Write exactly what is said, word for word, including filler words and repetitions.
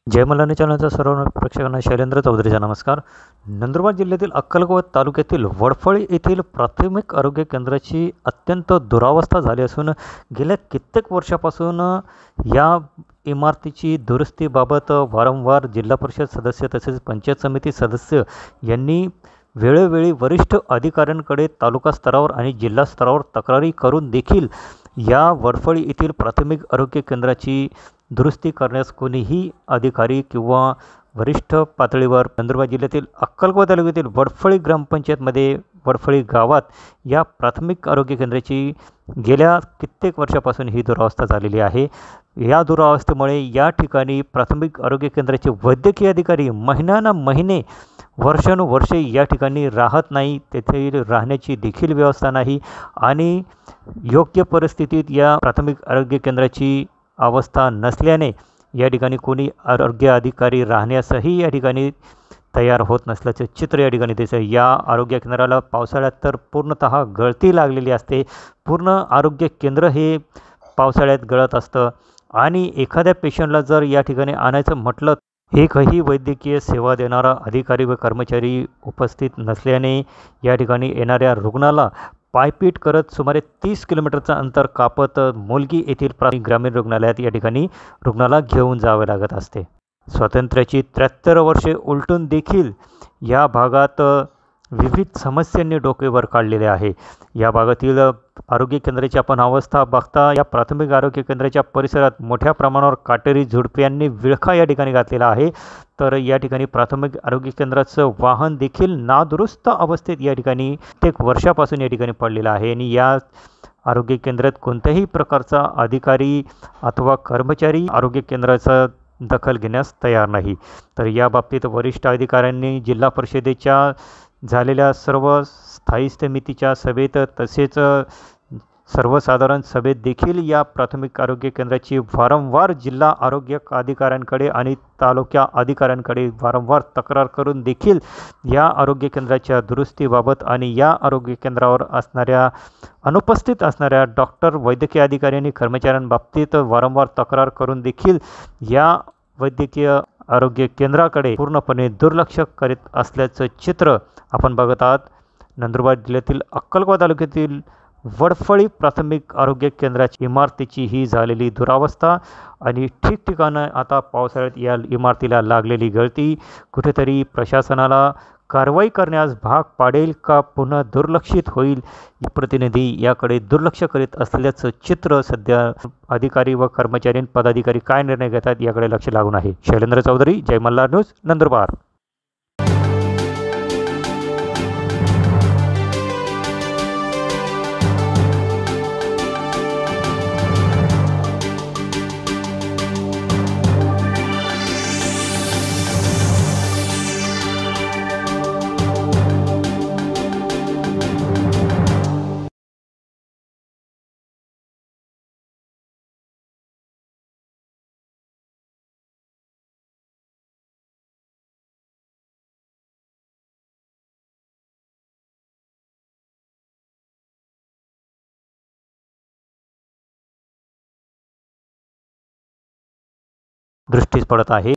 जय मल्हारी चॅनलच्या सर्व प्रेक्षकांना शैलेंद्र चौधरीचा नमस्कार. नंदुरबार जिल्ह्यातील अक्कलकोट तालुक्यातील वडफळ येथील प्राथमिक आरोग्य केंद्राची अत्यंत दुरावस्था झाली असून गेल्या कित्येक वर्षापासून या इमारतीची दुरुस्तीबाबत वारंवार जिल्हा परिषद सदस्य तसेच पंचायत समिती सदस्य यांनी वेळोवेळी वरिष्ठ अधिकाऱ्यांकडे तालुका स्तरावर आणि जिल्हा स्तरावर तक्रारी करून देखील या वडफळ येथील प्राथमिक आरोग्य केंद्राची दुरुस्ती करण्यास कोणीही अधिकारी किंवा वरिष्ठ पातळीवर नंदुरबार जिल्ह्यातील अक्कलकोट तालुक्यातील वडफळी ग्रामपंचायतमध्ये वडफळी गावात या प्राथमिक आरोग्य केंद्राची गेल्या कित्येक वर्षापासून ही दुरावस्था झालेली आहे. या दुरावस्थेमुळे या ठिकाणी प्राथमिक आरोग्य केंद्राचे वैद्यकीय अधिकारी महिन्याना महिने वर्षानुवर्षे या ठिकाणी राहत नाही, तेथे राहण्याची देखील व्यवस्था नाही आणि योग्य परिस्थितीत या प्राथमिक आरोग्य केंद्राची अवस्था नसल्याने या ठिकाणी कोणी आरोग्य अधिकारी राहण्यासही या ठिकाणी तयार होत नसल्याचे चित्र या ठिकाणी दिसते. या आरोग्य केंद्राला पावसाळ्यात तर पूर्णतः गळती लागलेली असते. पूर्ण आरोग्य केंद्र हे पावसाळ्यात गळत असतं आणि एखाद्या पेशंटला जर या ठिकाणी आणायचं म्हटलं एकही वैद्यकीय सेवा देणारा अधिकारी व कर्मचारी उपस्थित नसल्याने या ठिकाणी येणाऱ्या रुग्णाला पायपीट करत सुमारे तीस किलोमीटरचं अंतर कापत मुलगी येथील प्राथमिक ग्रामीण रुग्णालयात या ठिकाणी रुग्णाला घेऊन जावे लागत असते. स्वातंत्र्याची त्र्याहत्तर वर्षे उलटून देखील या भागात विविध समस्यांनी डोकेवर काढलेले आहे. या भागातील आरोग्य केंद्राची आपण अवस्था बघता या प्राथमिक आरोग्य केंद्राच्या परिसरात मोठ्या प्रमाणावर काटेरी झुडप्यांनी विळखा या ठिकाणी घातलेला आहे. तर या ठिकाणी प्राथमिक आरोग्य केंद्राचं वाहन देखील नादुरुस्त अवस्थेत या ठिकाणी कित्येक वर्षापासून या ठिकाणी पडलेलं आहे आणि या आरोग्य केंद्रात कोणत्याही प्रकारचा अधिकारी अथवा कर्मचारी आरोग्य केंद्राचा दखल घेण्यास तयार नाही. तर या बाबतीत वरिष्ठ अधिकाऱ्यांनी जिल्हा परिषदेच्या झालेल्या सर्व स्थायी समितीच्या सभेत तसेच सर्वसाधारण सभेत देखील या प्राथमिक आरोग्य केंद्राची वारंवार जिल्हा आरोग्य अधिकाऱ्यांकडे आणि तालुका अधिकाऱ्यांकडे वारंवार तक्रार करून देखील या आरोग्य केंद्राच्या दुरुस्तीबाबत आणि या आरोग्य केंद्रावर असणाऱ्या अनुपस्थित असणाऱ्या डॉक्टर वैद्यकीय अधिकारी आणि कर्मचाऱ्यांबाबतीत वारंवार तक्रार करून देखील या वैद्यकीय आरोग्य केंद्राकडे पूर्णपणे दुर्लक्ष करीत असल्याचं चित्र आपण बघत आहात. नंदुरबार जिल्ह्यातील अक्कलकोट तालुक्यातील वडफळी प्राथमिक आरोग्य केंद्राची इमारतीची ही झालेली दुरावस्था आणि ठिकठिकाणं आता पावसाळ्यात या इमारतीला लागलेली गळती कुठेतरी प्रशासनाला कारवाई करण्यास भाग पाडेल का पुन्हा दुर्लक्षित होईल. प्रतिनिधी याकडे दुर्लक्ष करीत असल्याचं चित्र सध्या अधिकारी व कर्मचारी पदाधिकारी काय निर्णय घेतात याकडे लक्ष लागून आहे. शैलेंद्र चौधरी, जय मल्हार न्यूज, नंदुरबार. दृष्टीस पडत आहे.